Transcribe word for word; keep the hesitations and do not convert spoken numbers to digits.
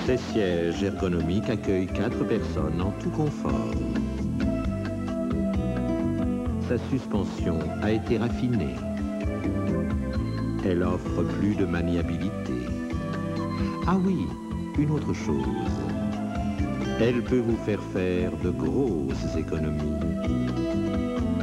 Ces sièges ergonomiques accueillent quatre personnes en tout confort. Sa suspension a été raffinée. Elle offre plus de maniabilité. Ah oui, une autre chose. Elle peut vous faire faire de grosses économies.